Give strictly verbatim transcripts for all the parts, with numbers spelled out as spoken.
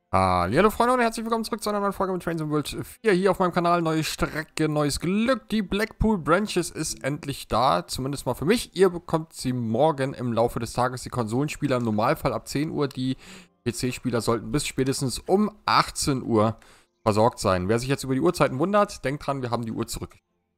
Hallo Freunde und herzlich willkommen zurück zu einer neuen Folge mit Trains in World vier hier auf meinem Kanal. Neue Strecke, neues Glück. Die Blackpool Branches ist endlich da, zumindest mal für mich. Ihr bekommt sie morgen im Laufe des Tages. Die Konsolenspieler im Normalfall ab zehn Uhr. Die P C-Spieler sollten bis spätestens um achtzehn Uhr versorgt sein. Wer sich jetzt über die Uhrzeiten wundert, denkt dran, wir haben die Uhr zurück.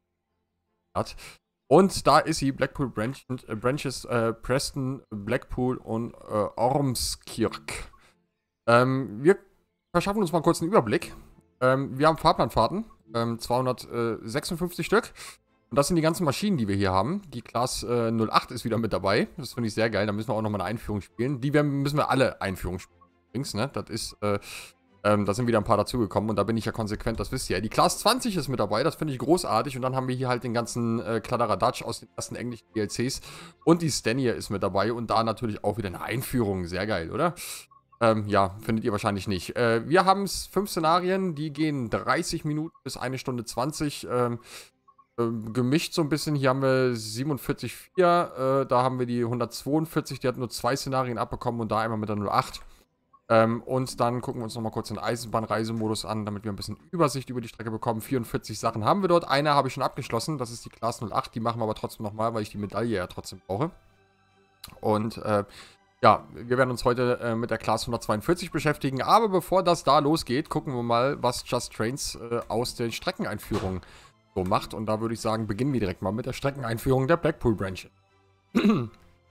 Und da ist sie, Blackpool Branch, äh, Branches, äh, Preston, Blackpool und äh, Ormskirk. Ähm, wir verschaffen uns mal kurz einen Überblick. Ähm, wir haben Fahrplanfahrten, ähm, zweihundertsechsundfünfzig Stück. Und das sind die ganzen Maschinen, die wir hier haben. Die Class äh, null acht ist wieder mit dabei. Das finde ich sehr geil. Da müssen wir auch nochmal eine Einführung spielen. Die werden, müssen wir alle Einführungen spielen. Übrigens, ne? Das ist, äh, ähm, da sind wieder ein paar dazugekommen. Und da bin ich ja konsequent, das wisst ihr ja. Die Class zwanzig ist mit dabei. Das finde ich großartig. Und dann haben wir hier halt den ganzen äh, Kladderadatsch aus den ersten englischen D L Cs. Und die Stanier ist mit dabei. Und da natürlich auch wieder eine Einführung. Sehr geil, oder? Ähm, ja, findet ihr wahrscheinlich nicht. Äh, wir haben fünf Szenarien, die gehen dreißig Minuten bis eine Stunde zwanzig. Ähm, äh, gemischt so ein bisschen. Hier haben wir siebenundvierzig Komma vier. Äh, da haben wir die hundertzweiundvierzig. Die hat nur zwei Szenarien abbekommen und da einmal mit der null acht. Ähm, und dann gucken wir uns nochmal kurz den Eisenbahnreisemodus an, damit wir ein bisschen Übersicht über die Strecke bekommen. vierundvierzig Sachen haben wir dort. Eine habe ich schon abgeschlossen. Das ist die Class null acht. Die machen wir aber trotzdem nochmal, weil ich die Medaille ja trotzdem brauche. Und, äh, ja, wir werden uns heute äh, mit der Class hundertzweiundvierzig beschäftigen, aber bevor das da losgeht, gucken wir mal, was Just Trains äh, aus den Streckeneinführungen so macht. Und da würde ich sagen, beginnen wir direkt mal mit der Streckeneinführung der Blackpool Branch. Und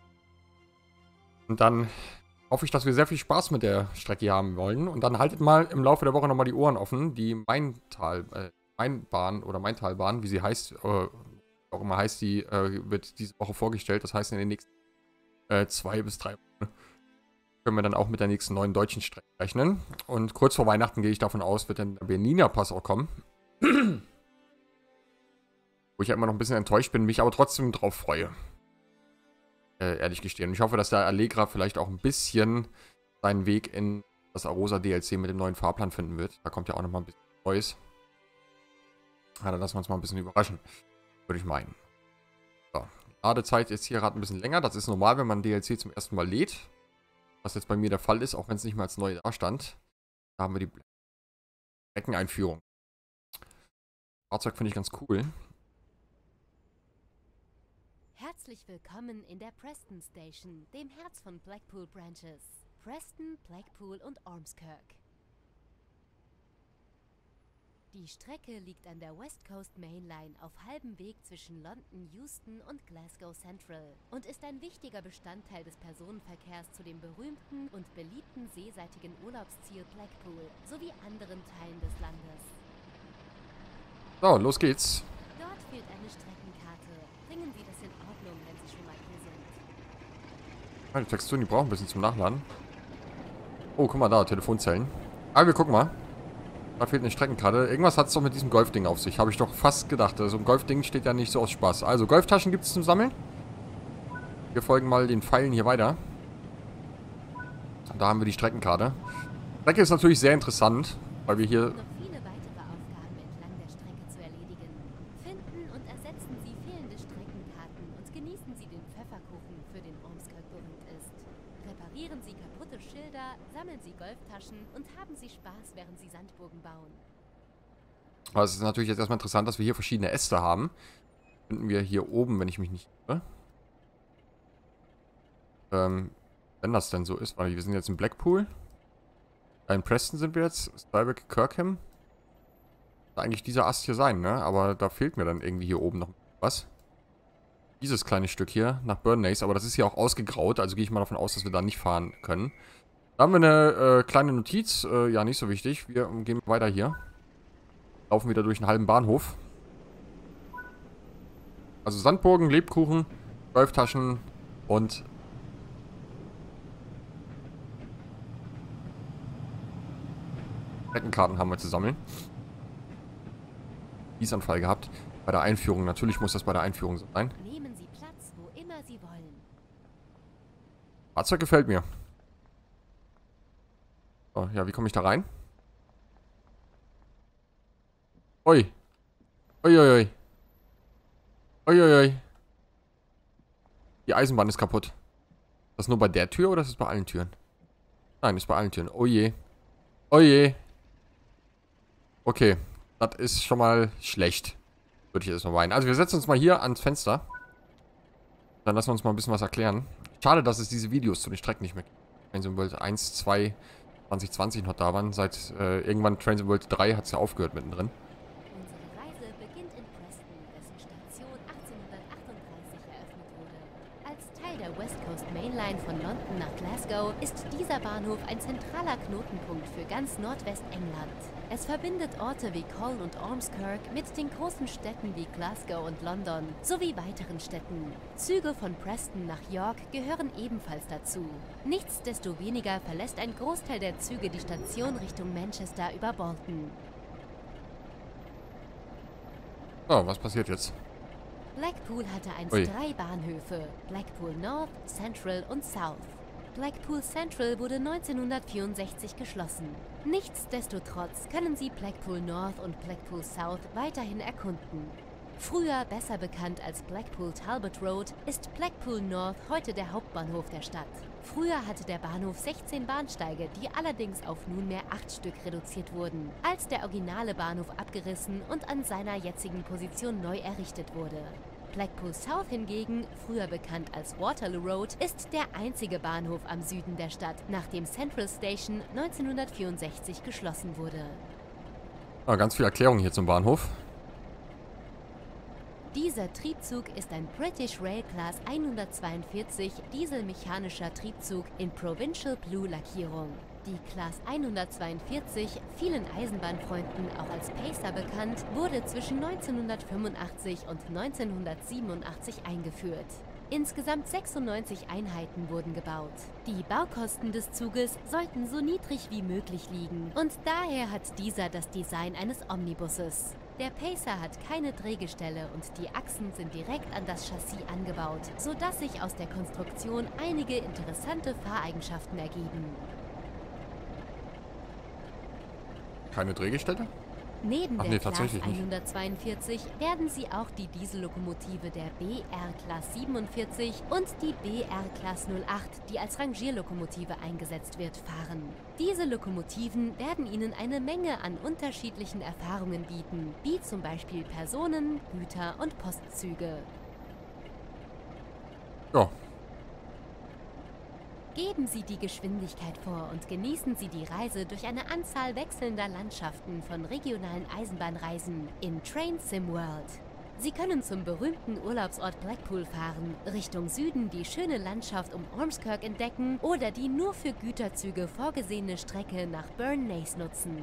dann hoffe ich, dass wir sehr viel Spaß mit der Strecke haben wollen. Und dann haltet mal im Laufe der Woche nochmal die Ohren offen. Die Maintal, äh, Mainbahn oder Maintalbahn, wie sie heißt, äh, auch immer heißt, die äh, wird diese Woche vorgestellt. Das heißt, in den nächsten äh, zwei bis drei Wochen können wir dann auch mit der nächsten neuen deutschen Strecke rechnen. Und kurz vor Weihnachten gehe ich davon aus, wird dann der Bernina-Pass auch kommen. Wo ich ja immer noch ein bisschen enttäuscht bin, mich aber trotzdem drauf freue. Äh, ehrlich gestehen. Und ich hoffe, dass der Allegra vielleicht auch ein bisschen seinen Weg in das Arosa D L C mit dem neuen Fahrplan finden wird. Da kommt ja auch noch mal ein bisschen Neues. Ja, dann lassen wir uns mal ein bisschen überraschen. Würde ich meinen. So. Ladezeit ist hier gerade ein bisschen länger. Das ist normal, wenn man D L C zum ersten Mal lädt. Was jetzt bei mir der Fall ist, auch wenn es nicht mal als neu da stand. Da haben wir die Streckeneinführung. Fahrzeug finde ich ganz cool. Herzlich willkommen in der Preston Station, dem Herz von Blackpool Branches. Preston, Blackpool und Ormskirk. Die Strecke liegt an der West Coast Main Line auf halbem Weg zwischen London, Euston und Glasgow Central und ist ein wichtiger Bestandteil des Personenverkehrs zu dem berühmten und beliebten seeseitigen Urlaubsziel Blackpool sowie anderen Teilen des Landes. So, los geht's. Dort fehlt eine Streckenkarte. Bringen Sie das in Ordnung, wenn Sie schon mal hier sind. Die Texturen, die brauchen ein bisschen zum Nachladen. Oh, guck mal da, Telefonzellen. Aber wir gucken mal. Da fehlt eine Streckenkarte. Irgendwas hat es doch mit diesem Golfding auf sich. Habe ich doch fast gedacht. Also ein Golfding steht ja nicht so aus Spaß. Also Golftaschen gibt es zum Sammeln. Wir folgen mal den Pfeilen hier weiter. Da haben wir die Streckenkarte. Die Strecke ist natürlich sehr interessant, weil wir hier... Noch viele weitere Aufgaben entlang der Strecke zu erledigen. Finden und ersetzen Sie fehlende Streckenkarten und genießen Sie den Pfefferkuchen, für den Ormskirk berühmt ist. Reparieren Sie kaputte Schilder, sammeln Sie Golftaschen und haben Sie Spaß, während Sie Sandburgen bauen. Aber es ist natürlich jetzt erstmal interessant, dass wir hier verschiedene Äste haben. Finden wir hier oben, wenn ich mich nicht irre. Ähm, wenn das denn so ist, weil wir sind jetzt in Blackpool. In Preston sind wir jetzt. Stuyvesant, Kirkham. Soll eigentlich dieser Ast hier sein, ne? Aber da fehlt mir dann irgendwie hier oben noch was. Dieses kleine Stück hier nach Burnnace, aber das ist hier auch ausgegraut, also gehe ich mal davon aus, dass wir da nicht fahren können. Da haben wir eine äh, kleine Notiz, äh, ja, nicht so wichtig. Wir gehen weiter hier. Laufen wieder durch einen halben Bahnhof. Also Sandburgen, Lebkuchen, Golftaschen und Streckenkarten haben wir zu sammeln. Gießanfall gehabt. Bei der Einführung, natürlich muss das bei der Einführung so sein. Nehmen Sie Platz, wo immer Sie wollen. Fahrzeug gefällt mir. Oh, ja, wie komme ich da rein? Ui. Uiuiui. Uiuiui. Die Eisenbahn ist kaputt. Ist das nur bei der Tür oder ist das bei allen Türen? Nein, ist bei allen Türen. Oh je. Oh je. Okay, das ist schon mal schlecht. Würde ich jetzt mal meinen. Also wir setzen uns mal hier ans Fenster. Dann lassen wir uns mal ein bisschen was erklären. Schade, dass es diese Videos zu den Strecken nicht mehr gibt. Trains in World eins, zwei, zwanzig zwanzig noch da waren. Seit äh, irgendwann Trains in World drei hat es ja aufgehört mittendrin. Unsere Reise beginnt in Preston, dessen Station achtzehnhundertachtunddreißig eröffnet wurde. Als Teil der West Coast Mainline von London nach Glasgow ist dieser Bahnhof ein zentraler Knotenpunkt für ganz Nordwestengland. Es verbindet Orte wie Col und Ormskirk mit den großen Städten wie Glasgow und London sowie weiteren Städten. Züge von Preston nach York gehören ebenfalls dazu. Nichtsdestoweniger verlässt ein Großteil der Züge die Station Richtung Manchester über Bolton. So, was passiert jetzt? Blackpool hatte einst Ui. drei Bahnhöfe: Blackpool North, Central und South. Blackpool Central wurde neunzehnhundertvierundsechzig geschlossen. Nichtsdestotrotz können Sie Blackpool North und Blackpool South weiterhin erkunden. Früher besser bekannt als Blackpool Talbot Road, ist Blackpool North heute der Hauptbahnhof der Stadt. Früher hatte der Bahnhof sechzehn Bahnsteige, die allerdings auf nunmehr acht Stück reduziert wurden, als der originale Bahnhof abgerissen und an seiner jetzigen Position neu errichtet wurde. Blackpool South hingegen, früher bekannt als Waterloo Road, ist der einzige Bahnhof am Süden der Stadt, nachdem Central Station neunzehnhundertvierundsechzig geschlossen wurde. Ah, ganz viel Erklärung hier zum Bahnhof. Dieser Triebzug ist ein British Rail Class hundertzweiundvierzig dieselmechanischer Triebzug in Provincial Blue Lackierung. Die Class hundertzweiundvierzig, vielen Eisenbahnfreunden auch als Pacer bekannt, wurde zwischen neunzehnhundertfünfundachtzig und neunzehnhundertsiebenundachtzig eingeführt. Insgesamt sechsundneunzig Einheiten wurden gebaut. Die Baukosten des Zuges sollten so niedrig wie möglich liegen und daher hat dieser das Design eines Omnibuses. Der Pacer hat keine Drehgestelle und die Achsen sind direkt an das Chassis angebaut, sodass sich aus der Konstruktion einige interessante Fahreigenschaften ergeben. Keine Drehgestelle? Neben Ach der nee, Class tatsächlich nicht. hundertzweiundvierzig werden Sie auch die Diesellokomotive der B R Class siebenundvierzig und die B R Class null acht, die als Rangierlokomotive eingesetzt wird, fahren. Diese Lokomotiven werden Ihnen eine Menge an unterschiedlichen Erfahrungen bieten, wie zum Beispiel Personen-, Güter- und Postzüge. Ja. Geben Sie die Geschwindigkeit vor und genießen Sie die Reise durch eine Anzahl wechselnder Landschaften von regionalen Eisenbahnreisen in Train Sim World. Sie können zum berühmten Urlaubsort Blackpool fahren, Richtung Süden die schöne Landschaft um Ormskirk entdecken oder die nur für Güterzüge vorgesehene Strecke nach Burnnace nutzen.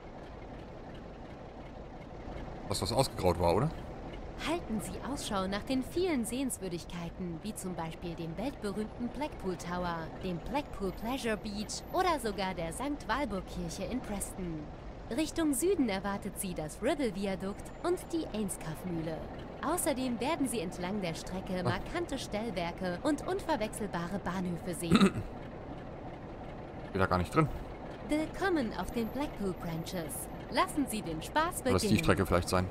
Was was ausgegraut war, oder? Halten Sie Ausschau nach den vielen Sehenswürdigkeiten, wie zum Beispiel dem weltberühmten Blackpool Tower, dem Blackpool Pleasure Beach oder sogar der Sankt Walburg-Kirche in Preston. Richtung Süden erwartet Sie das Ribble Viadukt und die Ainscough-Mühle. Außerdem werden Sie entlang der Strecke markante Stellwerke und unverwechselbare Bahnhöfe sehen. Steht da gar nicht drin. Willkommen auf den Blackpool Branches. Lassen Sie den Spaß Soll das die beginnen. Strecke vielleicht sein?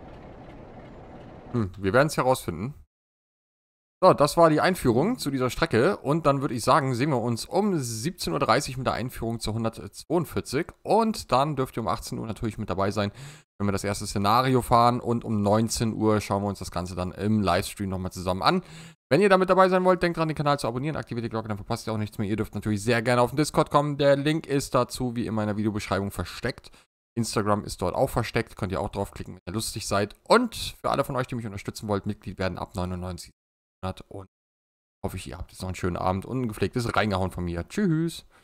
Hm, wir werden es herausfinden. So, das war die Einführung zu dieser Strecke. Und dann würde ich sagen, sehen wir uns um siebzehn Uhr dreißig mit der Einführung zur hundertzweiundvierzig. Und dann dürft ihr um achtzehn Uhr natürlich mit dabei sein, wenn wir das erste Szenario fahren. Und um neunzehn Uhr schauen wir uns das Ganze dann im Livestream nochmal zusammen an. Wenn ihr da mit dabei sein wollt, denkt dran, den Kanal zu abonnieren, aktiviert die Glocke, dann verpasst ihr auch nichts mehr. Ihr dürft natürlich sehr gerne auf den Discord kommen. Der Link ist dazu wie immer in der Videobeschreibung versteckt. Instagram ist dort auch versteckt, könnt ihr auch draufklicken, wenn ihr lustig seid. Und für alle von euch, die mich unterstützen wollt, Mitglied werden ab neunundneunzig Monat. Und hoffe ich, ihr habt jetzt noch einen schönen Abend und ein gepflegtes Reingehauen von mir. Tschüss!